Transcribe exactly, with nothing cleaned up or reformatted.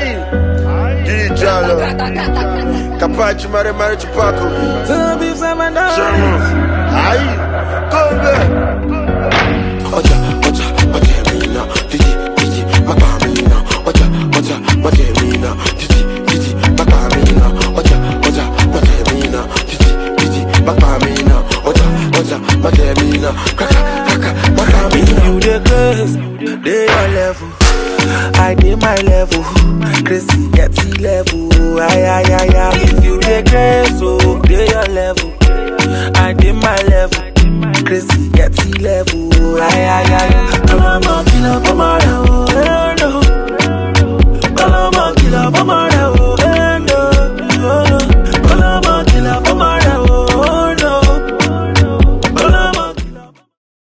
Di Jalo, Capaci Mare Mare Chupaco. Aye, come back. Oja, oja, oja, mina, titi, titi, makamina. Oja, oja, oja, mina, titi, titi, makamina. Oja, oja, oja, mina, titi, titi, makamina. Oja, oja, oja, mina, kaka, kaka, makamina. You the girls, they your level. I did my level, crazy at sea level. Ay, ay, ay, ay. If you the girls, oh, they your level. I did my level, crazy at sea level. Ay, ay, ay,